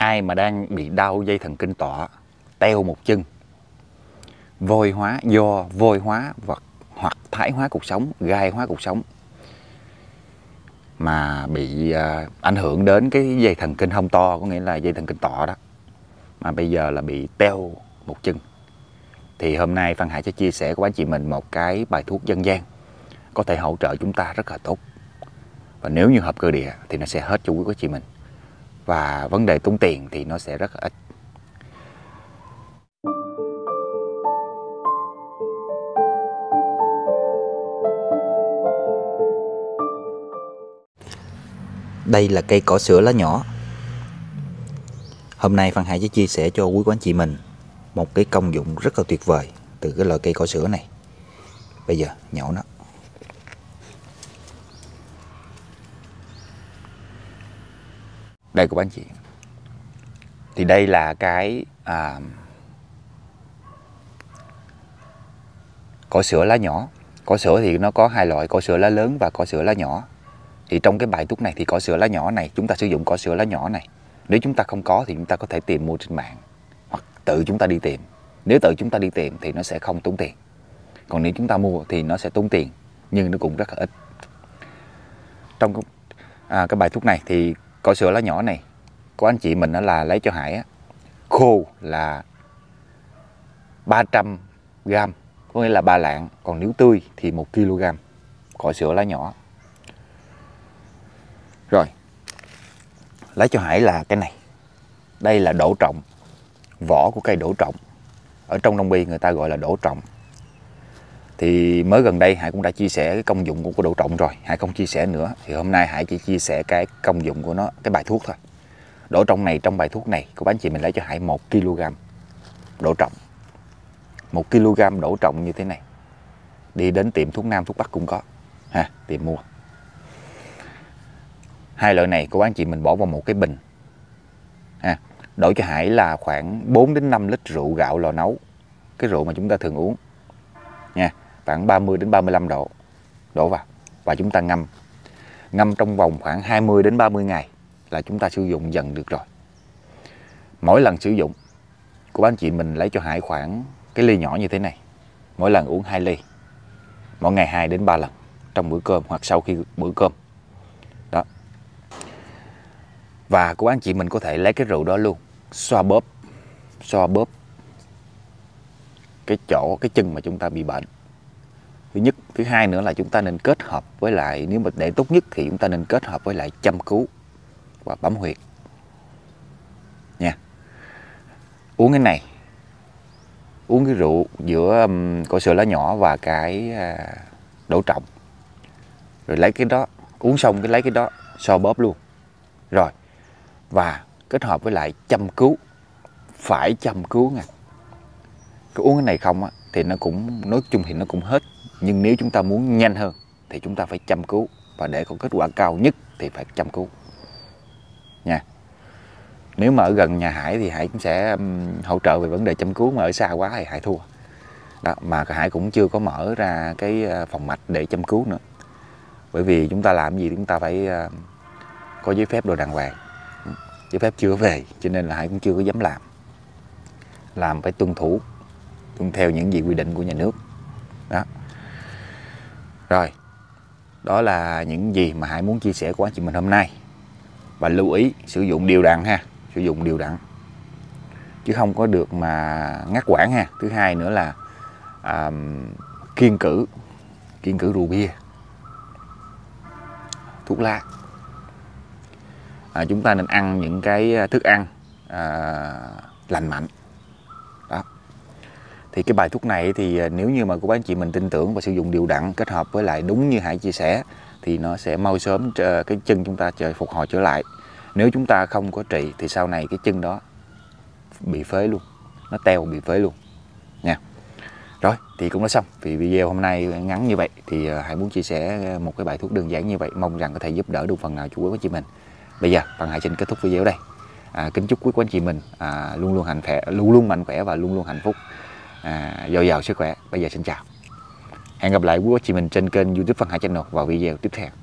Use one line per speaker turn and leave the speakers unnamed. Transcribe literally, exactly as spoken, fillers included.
Ai mà đang bị đau dây thần kinh tọa, teo một chân, vôi hóa do vôi hóa vật hoặc thái hóa cột sống, gai hóa cột sống mà bị uh, ảnh hưởng đến cái dây thần kinh hông to, có nghĩa là dây thần kinh tọa đó, mà bây giờ là bị teo một chân, thì hôm nay Phan Hải sẽ chia sẻ của anh chị mình một cái bài thuốc dân gian có thể hỗ trợ chúng ta rất là tốt. Và nếu như hợp cơ địa thì nó sẽ hết cho quý cô chị mình, và vấn đề tốn tiền thì nó sẽ rất là ít. Đây là cây cỏ sữa lá nhỏ. Hôm nay Phan Hải sẽ chia sẻ cho quý cô anh chị mình một cái công dụng rất là tuyệt vời từ cái loại cây cỏ sữa này. Bây giờ nhổ nó. Đây của anh chị. Thì đây là cái à, cỏ sữa lá nhỏ. Cỏ sữa thì nó có hai loại, cỏ sữa lá lớn và cỏ sữa lá nhỏ. Thì trong cái bài thuốc này thì cỏ sữa lá nhỏ này, chúng ta sử dụng cỏ sữa lá nhỏ này. Nếu chúng ta không có thì chúng ta có thể tìm mua trên mạng, hoặc tự chúng ta đi tìm. Nếu tự chúng ta đi tìm thì nó sẽ không tốn tiền. Còn nếu chúng ta mua thì nó sẽ tốn tiền, nhưng nó cũng rất là ít. Trong cái, à, cái bài thuốc này thì cỏ sữa lá nhỏ này của anh chị mình đó là lấy cho Hải á, khô là ba trăm gam, có nghĩa là ba lạng. Còn nếu tươi thì một ki lô gam cỏ sữa lá nhỏ. Rồi, lấy cho Hải là cái này. Đây là đỗ trọng, vỏ của cây đỗ trọng. Ở trong Đông y người ta gọi là đỗ trọng. Thì mới gần đây Hải cũng đã chia sẻ cái công dụng của đỗ trọng rồi, Hải không chia sẻ nữa. Thì hôm nay Hải chỉ chia sẻ cái công dụng của nó, cái bài thuốc thôi. Đỗ trọng này, trong bài thuốc này của anh chị mình lấy cho Hải một ki lô gam đỗ trọng. một ki lô gam đỗ trọng như thế này. Đi đến tiệm thuốc Nam, thuốc Bắc cũng có ha, tìm mua. Hai loại này của anh chị mình bỏ vào một cái bình ha. Đổ cho Hải là khoảng bốn đến năm lít rượu gạo lò nấu, cái rượu mà chúng ta thường uống nha, khoảng ba mươi đến ba mươi lăm độ, đổ vào và chúng ta ngâm. Ngâm trong vòng khoảng hai mươi đến ba mươi ngày là chúng ta sử dụng dần được rồi. Mỗi lần sử dụng của anh chị mình lấy cho Hải khoảng cái ly nhỏ như thế này. Mỗi lần uống hai ly. Mỗi ngày hai đến ba lần trong bữa cơm hoặc sau khi bữa cơm. Đó. Và của anh chị mình có thể lấy cái rượu đó luôn, xoa bóp, xoa bóp cái chỗ, cái chân mà chúng ta bị bệnh. Thứ nhất, thứ hai nữa là chúng ta nên kết hợp với lại, nếu mà để tốt nhất thì chúng ta nên kết hợp với lại châm cứu và bấm huyệt nha. Uống cái này, uống cái rượu giữa um, cỏ sữa lá nhỏ và cái uh, đỗ trọng, rồi lấy cái đó, uống xong cái lấy cái đó xoa bóp luôn. Rồi, và kết hợp với lại châm cứu, phải châm cứu nha. Cái uống cái này không á, thì nó cũng, nói chung thì nó cũng hết. Nhưng nếu chúng ta muốn nhanh hơn thì chúng ta phải châm cứu. Và để có kết quả cao nhất thì phải châm cứu nha. Nếu mà ở gần nhà Hải thì Hải cũng sẽ um, hỗ trợ về vấn đề châm cứu. Mà ở xa quá thì Hải thua đó. Mà Hải cũng chưa có mở ra cái phòng mạch để châm cứu nữa. Bởi vì chúng ta làm gì chúng ta phải uh, có giấy phép đồ đàng hoàng. Giấy phép chưa về, cho nên là Hải cũng chưa có dám làm. Làm phải tuân thủ, tuân theo những gì quy định của nhà nước đó. Rồi, đó là những gì mà Hải muốn chia sẻ của anh chị mình hôm nay. Và lưu ý sử dụng đều đặn ha, sử dụng đều đặn, chứ không có được mà ngắt quãng ha. Thứ hai nữa là à, kiêng cữ, kiêng cữ rượu bia, thuốc lá. À, chúng ta nên ăn những cái thức ăn à, lành mạnh đó. Thì cái bài thuốc này thì nếu như mà cô bác anh chị mình tin tưởng và sử dụng đều đặn, kết hợp với lại đúng như Hải chia sẻ, thì nó sẽ mau sớm cái chân chúng ta trở phục hồi trở lại. Nếu chúng ta không có trị thì sau này cái chân đó bị phế luôn, nó teo bị phế luôn nha. Rồi thì cũng đã xong. Vì video hôm nay ngắn như vậy thì Hải muốn chia sẻ một cái bài thuốc đơn giản như vậy, mong rằng có thể giúp đỡ được phần nào cho quý anh chị mình. Bây giờ Phan Hải xin kết thúc video ở đây. À, kính chúc quý anh chị mình à, luôn luôn hạnh khỏe, luôn luôn mạnh khỏe và luôn luôn hạnh phúc, à, dồi dào sức khỏe. Bây giờ xin chào, hẹn gặp lại quý anh chị mình trên kênh YouTube Phan Hải Channel vào video tiếp theo.